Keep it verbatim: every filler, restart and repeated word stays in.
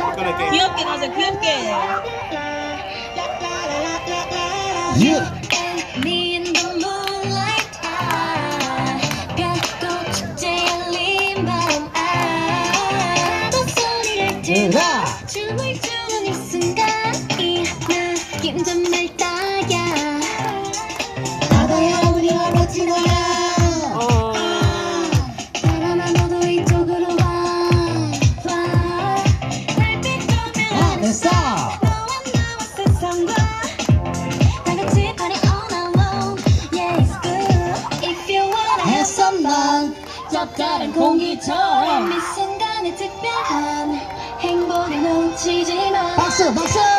귀엽게 가자, 귀엽게. Yeah. Me in the moonlight, 아, 별꽃 축제에 열린 밤, 아, 또 소리를 들어 춤을 추는 이 순간이 느낌 정말 따야. 바다야 우리와 같이 놀아. 사람아 너도 이쪽으로 와. 달빛 조명 됐어. 너와 나와 세상과 다 같이 party all night long. Yeah, it's good. If you wanna have some fun, 잡다른 공기처럼 이 순간의 특별한 행복을 놓치지 마. 박수 박수.